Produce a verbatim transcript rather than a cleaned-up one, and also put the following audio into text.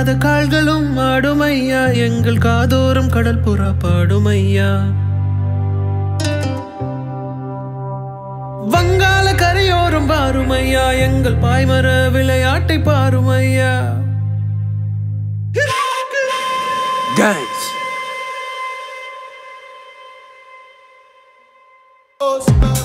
ஆடாத கால்களும் ஆடுமையா எங்கள் காதோறும் கடல் புறா பாடுமையா வங்காள கரையோரம் பாருமையா எங்கள் பாய்மர விளையாட்டை பாருமையா Dance.